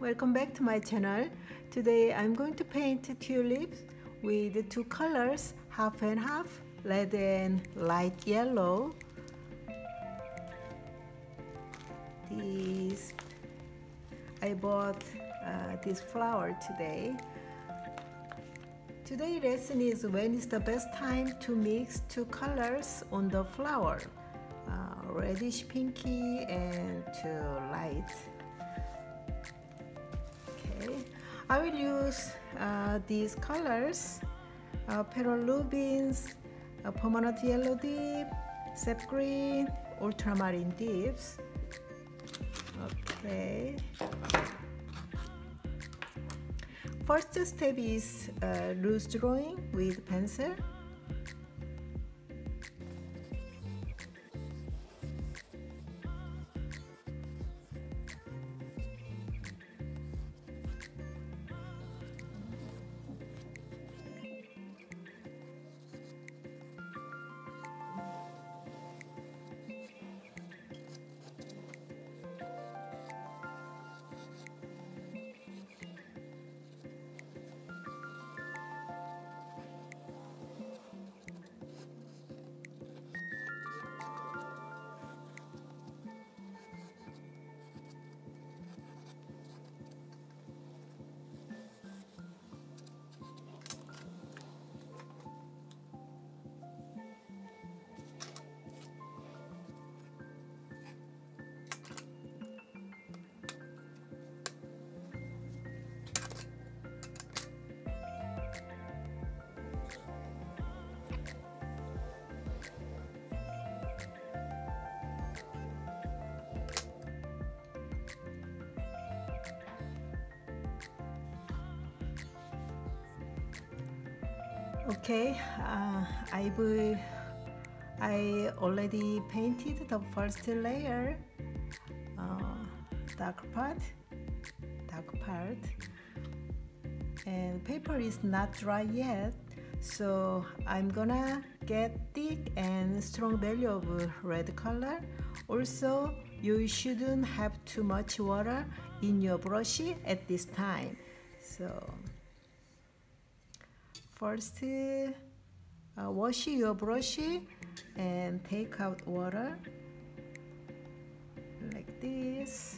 Welcome back to my channel. Today I'm going to paint tulips with two colors, half and half, red and light yellow. I bought this flower today. Today's lesson is when is the best time to mix two colors on the flower, reddish pinky and light. Okay, I will use these colors, pearl lupins, permanent yellow dip, sap green, ultramarine dips. Okay. First step is loose drawing with pencil. Okay, I already painted the first layer, dark part, and paper is not dry yet, so I'm gonna get thick and strong value of red color. Also, you shouldn't have too much water in your brush at this time. So first, wash your brush and take out water like this.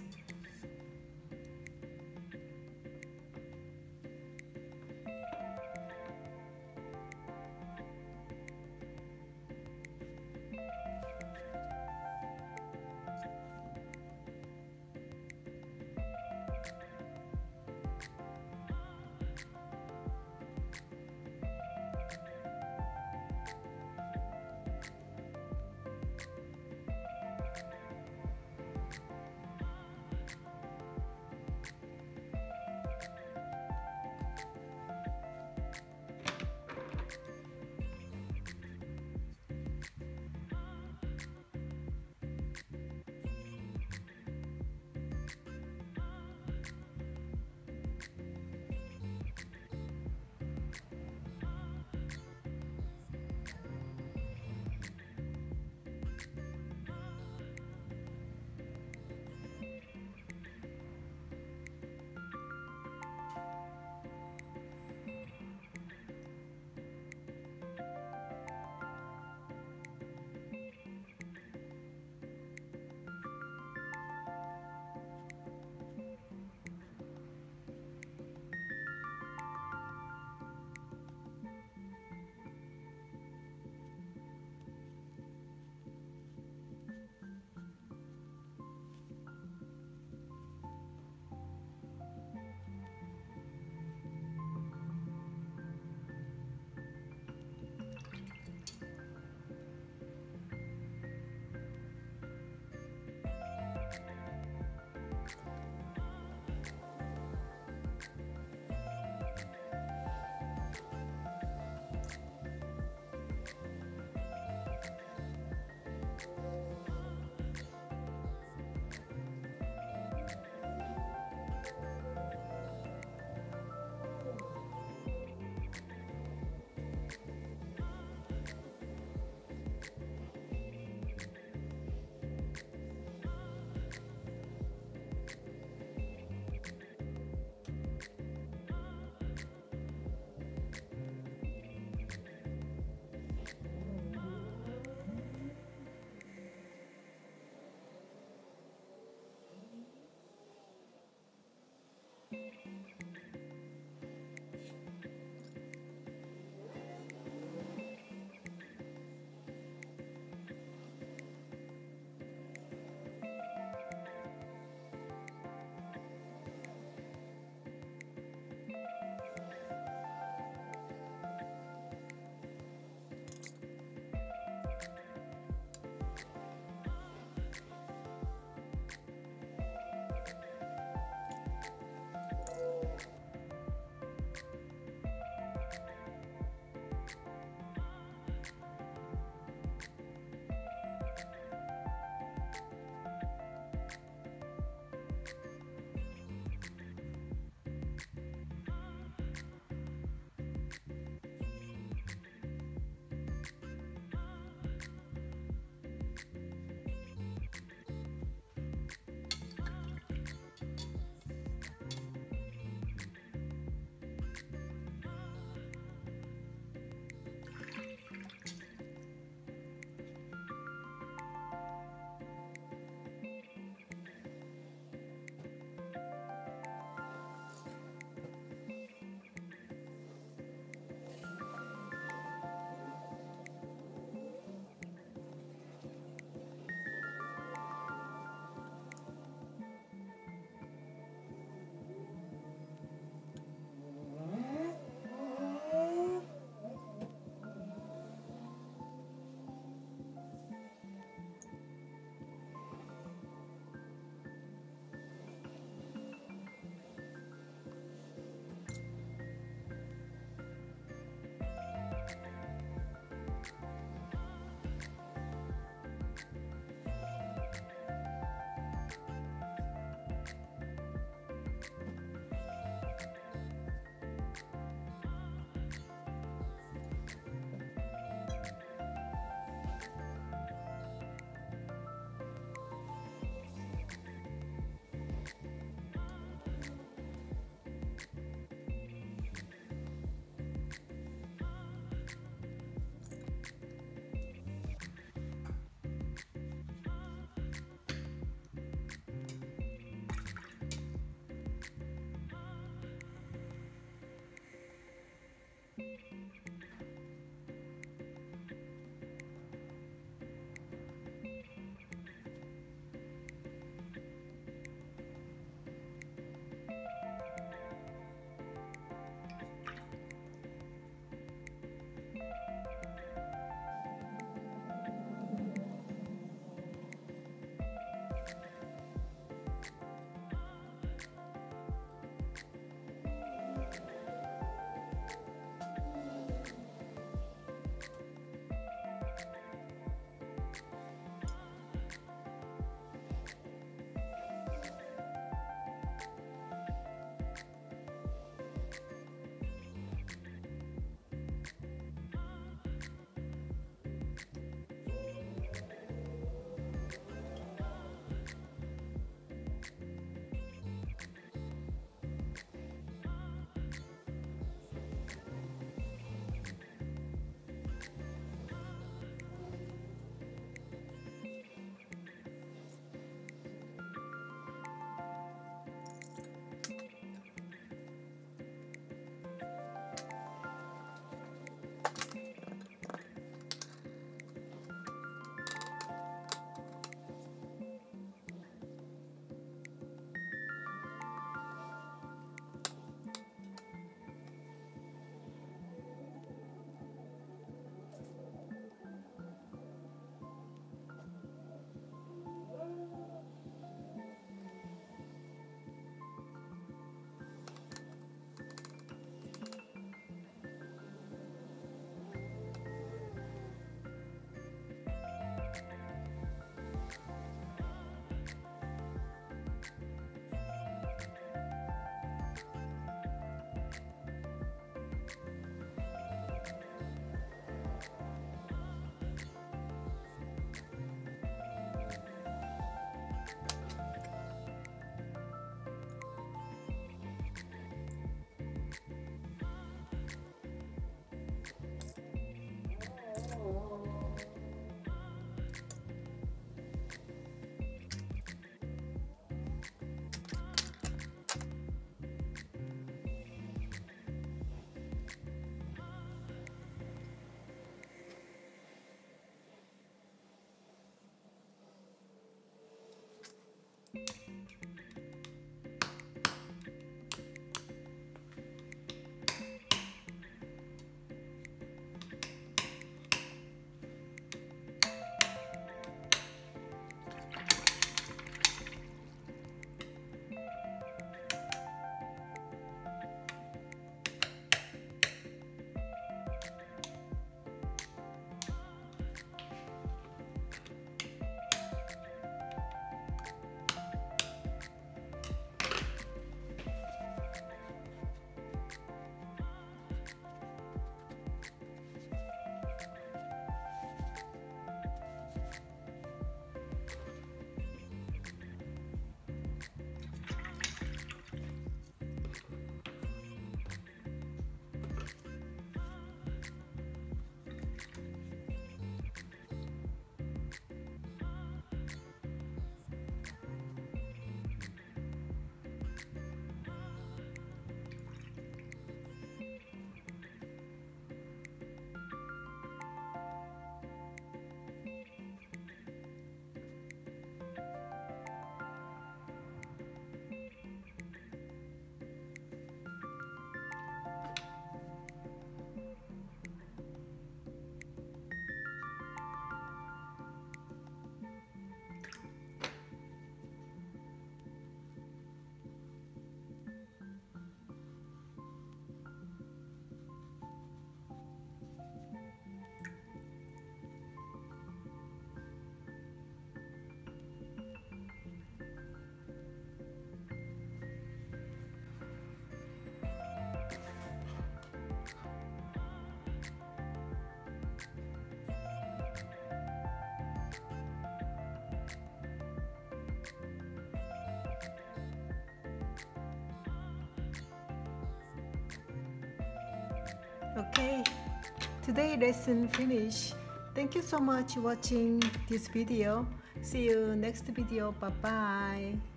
Okay, today lesson finish. Thank you so much watching this video. See you next video. Bye bye.